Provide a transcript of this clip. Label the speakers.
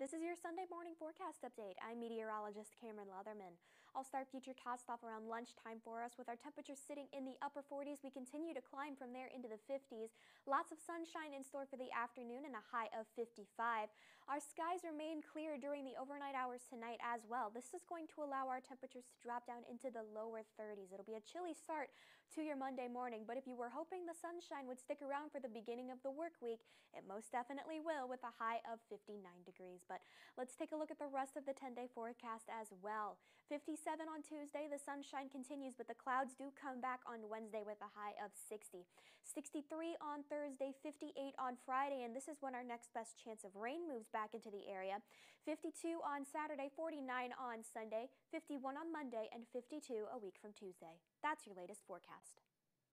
Speaker 1: This is your Sunday morning forecast update. I'm meteorologist Cameron Leatherman. All star futurecast off around lunchtime for us with our temperatures sitting in the upper 40s. We continue to climb from there into the 50s. Lots of sunshine in store for the afternoon and a high of 55. Our skies remain clear during the overnight hours tonight as well. This is going to allow our temperatures to drop down into the lower 30s. It'll be a chilly start to your Monday morning, but if you were hoping the sunshine would stick around for the beginning of the work week, it most definitely will with a high of 59 degrees. But let's take a look at the rest of the 10-day forecast as well. 57 on Tuesday, the sunshine continues, but the clouds do come back on Wednesday with a high of 60. 63 on Thursday, 58 on Friday, and this is when our next best chance of rain moves back into the area. 52 on Saturday, 49 on Sunday, 51 on Monday, and 52 a week from Tuesday. That's your latest forecast.